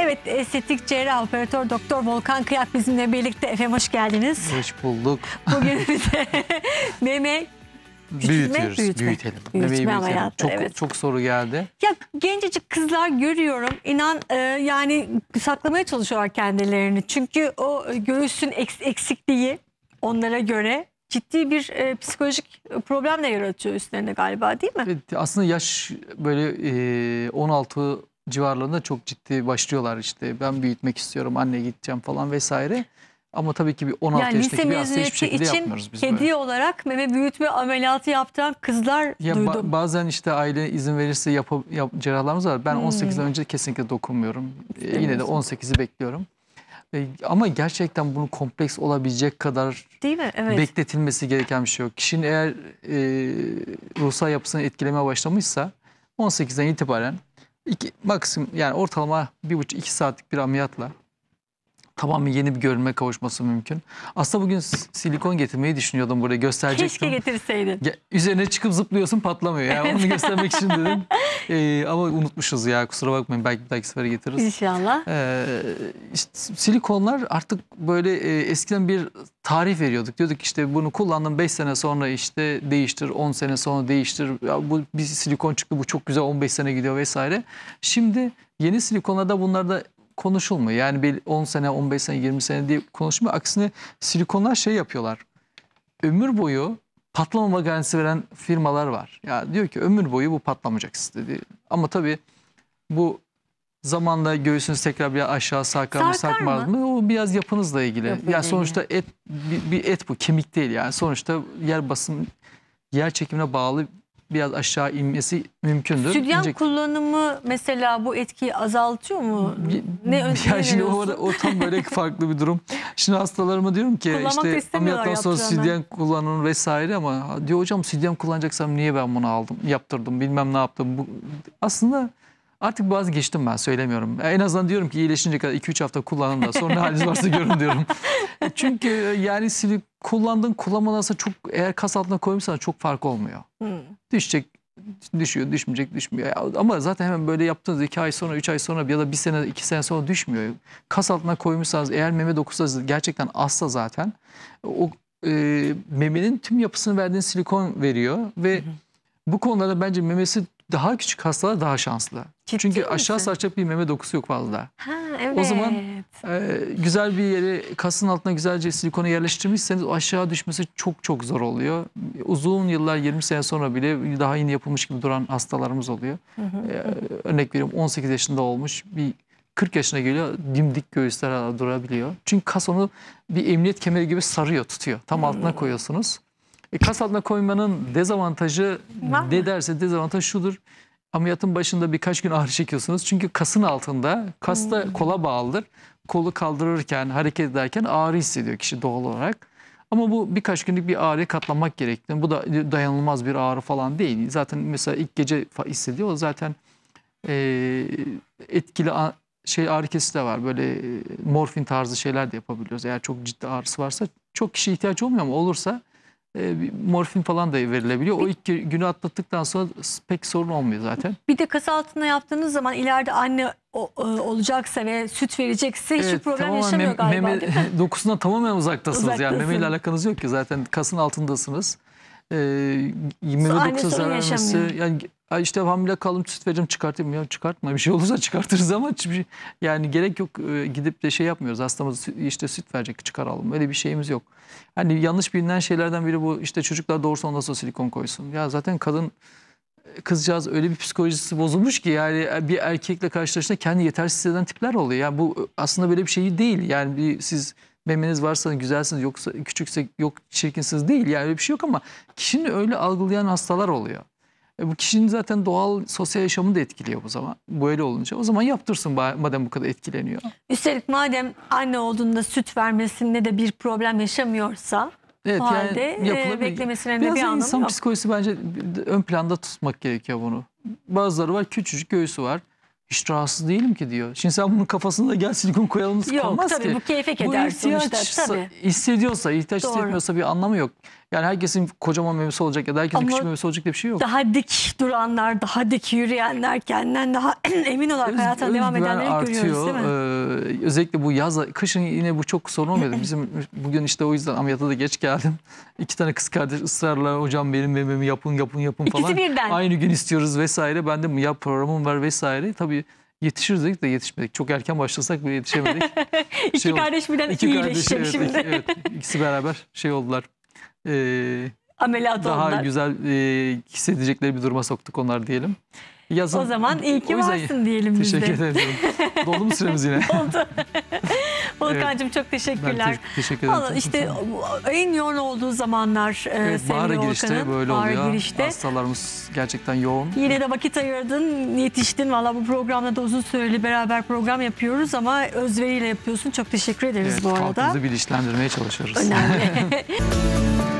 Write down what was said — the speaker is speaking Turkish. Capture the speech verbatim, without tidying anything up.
Evet, estetik cerrah operatör doktor Volkan Kıyak bizimle birlikte. Efendim hoş geldiniz. Hoş bulduk. Bugün bize meme büyütüyoruz, büyütme. büyütelim. Büyütme Memeyi büyütelim. ameliyatı, Çok, evet. çok soru geldi. Ya gencecik kızlar görüyorum, inan e, yani saklamaya çalışıyorlar kendilerini. Çünkü o göğüsün eks- eksikliği onlara göre ciddi bir e, psikolojik problem de yaratıyor üstlerine galiba, değil mi? Evet, aslında yaş böyle e, on altı civarlarında çok ciddi başlıyorlar işte. Ben büyütmek istiyorum, anne gideceğim falan vesaire. Ama tabii ki bir on altı Yani lise yaşındaki bir hasta hiçbir mezuniyeti şekilde için yapmıyoruz biz hediye böyle. olarak meme büyütme ameliyatı yaptıran kızlar Ya duydum. ba- bazen işte aile izin verirse yap yap cerrahlarımız var. Ben Hmm. on sekizden önce kesinlikle dokunmuyorum. E, yine de on sekizi bekliyorum. E, ama gerçekten bunu kompleks olabilecek kadar Değil mi? Evet. bekletilmesi gereken bir şey yok. Kişinin eğer e, ruhsal yapısını etkilemeye başlamışsa on sekizden itibaren iki, maksimum yani ortalama bir buçuk iki saatlik bir ameliyatla tamamen yeni bir görünme kavuşması mümkün. Aslında bugün silikon getirmeyi düşünüyordum, buraya gösterecektim. Keşke getirseydin. Ya, üzerine çıkıp zıplıyorsun, patlamıyor. Yani onu göstermek için dedim. Ee, ama unutmuşuz ya, kusura bakmayın, belki bir dahaki sefere getiririz. İnşallah. Ee, işte silikonlar artık böyle e, eskiden bir tarih veriyorduk. Diyorduk işte bunu kullandım, beş sene sonra işte değiştir, on sene sonra değiştir. Ya bu bir silikon çıktı, bu çok güzel, on beş sene gidiyor vesaire. Şimdi yeni silikonlarda bunlar da konuşulmuyor. Yani bir on sene, on beş sene, yirmi sene diye konuşmuyor. Aksine silikonlar şey yapıyorlar. Ömür boyu patlamama garantisi veren firmalar var. Ya diyor ki ömür boyu bu patlamayacak dedi. Ama tabii bu zamanla göğsünüz tekrar bir aşağı sarkar mı sarkmaz mı? O biraz yapınızla ilgili. Yapıyla Ya sonuçta et bir, bir et bu, kemik değil yani. Sonuçta yer basım, yer çekimine bağlı biraz aşağı inmesi mümkündür. Sütyen İnce... kullanımı mesela bu etkiyi azaltıyor mu? Ne ya şimdi öneriyorsun? o, o tam böyle farklı bir durum. Şimdi hastalarıma diyorum ki işte ameliyattan sonra sütyen kullanın vesaire, ama diyor hocam sütyen kullanacaksam niye ben bunu aldım, yaptırdım, bilmem ne yaptım. Bu, aslında artık bazı geçtim, ben söylemiyorum. En azından diyorum ki iyileşince kadar iki üç hafta kullanın da sonra ne haliniz varsa görün diyorum. Çünkü yani silik kullandığın kullanmadan sonra çok, eğer kas altına koymuşsan çok fark olmuyor. Hmm. Düşecek, düşüyor, düşmeyecek, düşmüyor. Ama zaten hemen böyle yaptığınız iki ay sonra, üç ay sonra ya da bir sene, iki sene sonra düşmüyor. Kas altına koymuşsanız, eğer meme dokusu gerçekten azsa zaten o e, memenin tüm yapısını verdiğin silikon veriyor ve hı hı. bu konularda bence memesi daha küçük hastalar daha şanslı. Ciddi Çünkü misin? Aşağı saracak bir meme dokusu yok fazla. Ha, evet. O zaman e, güzel bir yere, kasın altına güzelce silikonu yerleştirmişseniz o aşağı düşmesi çok çok zor oluyor. Uzun yıllar, yirmi sene sonra bile daha yeni yapılmış gibi duran hastalarımız oluyor. Hı hı. E, örnek veriyorum, on sekiz yaşında olmuş, bir kırk yaşına geliyor, dimdik göğüsler durabiliyor. Çünkü kas onu bir emniyet kemeri gibi sarıyor, tutuyor. Tam altına koyuyorsunuz. E, kas altına koymanın dezavantajı ne derse dezavantaj şudur. Ameliyatın başında birkaç gün ağrı çekiyorsunuz. Çünkü kasın altında, kas da kola bağlıdır. Kolu kaldırırken, hareket ederken ağrı hissediyor kişi doğal olarak. Ama bu birkaç günlük bir ağrıya katlanmak gerekli. Bu da dayanılmaz bir ağrı falan değil. Zaten mesela ilk gece hissediyor. O zaten e, etkili şey ağrı kesici de var. Böyle e, morfin tarzı şeyler de yapabiliyoruz. Eğer çok ciddi ağrısı varsa, çok kişi ihtiyaç olmuyor ama olursa E, morfin falan da verilebiliyor. O ilk günü atlattıktan sonra pek sorun olmuyor zaten. Bir de kas altına yaptığınız zaman ileride anne o, e, olacaksa ve süt verecekse hiçbir evet, problem yaşamıyor mem galiba, meme değil mi? dokusundan tamamen uzaktasınız. Uzaktasın. Yani memeyle alakanız yok ki, zaten kasın altındasınız. Ee, meme dokusu zarar vermesi. Yani işte hamile kaldım, süt vereceğim, çıkartayım. Ya çıkartma, bir şey olursa çıkartırız ama yani gerek yok, gidip de şey yapmıyoruz. Hastamız işte süt verecek, çıkaralım. Öyle bir şeyimiz yok. Hani yanlış bilinen şeylerden biri bu, işte çocuklar doğursa ondan sonra silikon koysun. Ya zaten kadın, kızcağız öyle bir psikolojisi bozulmuş ki, yani bir erkekle karşılaştığında kendi yetersiz hisseden tipler oluyor. Yani bu aslında böyle bir şey değil. Yani bir, siz memeniz varsa güzelsiniz, yoksa küçükse yok çirkinsiniz değil. Yani öyle bir şey yok ama kişinin öyle algılayan hastalar oluyor. E bu kişinin zaten doğal sosyal yaşamını da etkiliyor bu zaman. Böyle olunca o zaman yaptırsın madem bu kadar etkileniyor. Üstelik madem anne olduğunda süt vermesinde de bir problem yaşamıyorsa, evet, o yani halde e, beklemesine de bir anlamı insan yok. psikolojisi bence ön planda tutmak gerekiyor bunu. Bazıları var, küçücük göğsü var. Hiç rahatsız değilim ki diyor. Şimdi sen bunun kafasında gel silikon koyalım, yok, kalmaz tabii, ki. bu keyfe keder sonuçta. Tabii. Hissediyorsa, ihtiyaç Doğru. hissetmiyorsa bir anlamı yok. Yani herkesin kocaman memesi olacak ya da herkesin Ama küçük memesi olacak diye bir şey yok. Daha dik duranlar, daha dik yürüyenler, kendinden daha emin olarak Öz- hayatına devam özgüven edenleri görüyoruz değil mi? Ee, özellikle bu yaz, kışın yine bu çok sorun olmuyordu. Bizim bugün işte o yüzden ameliyata da geç geldim. İki tane kız kardeş ısrarla hocam benim mememi yapın yapın yapın İkisi falan. birden. Aynı gün istiyoruz vesaire. Ben de ya programım var vesaire. Tabii yetişiriz dedik de yetişmedik. Çok erken başlasak bile yetişemedik. İki Şey oldu. kardeş birden İki iyileşecek evet, şimdi. iki- evet, ikisi beraber şey oldular. Ee, Ameliyat daha oldular. güzel e, hissedecekleri bir duruma soktuk onlar diyelim. Yazın, O zaman iyi ki o yüzden- varsın diyelim biz de. Teşekkür ederim. Doldu mu süremiz yine? Oldu. Volkan'cığım çok Ben teşekkürler. te- teşekkür ederim. Vallahi işte en yoğun olduğu zamanlar e, Evet, bahara sevgili girişte Volkan'ın. böyle Bahara oluyor. girişte. Hastalarımız gerçekten yoğun. Yine de vakit ayırdın, yetiştin. Valla bu programda da uzun süreli beraber program yapıyoruz ama özveriyle yapıyorsun. Çok teşekkür ederiz Evet, bu arada. halkımızı bilinçlendirmeye çalışıyoruz. Önemli.